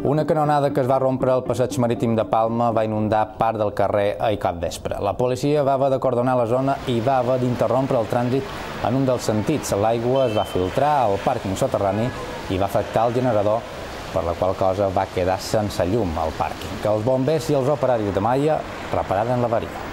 Una canonada que es va rompre al passeig marítim de Palma va inundar part del carrer ahir capvespre. La policia va haver d'acordonar la zona i va haver d'interrompre el trànsit en un dels sentits. L'aigua es va filtrar al pàrquing soterrani i va afectar el generador, per la qual cosa va quedar sense llum al pàrquing. Els bombers i els operaris de Maia repararen l'averia.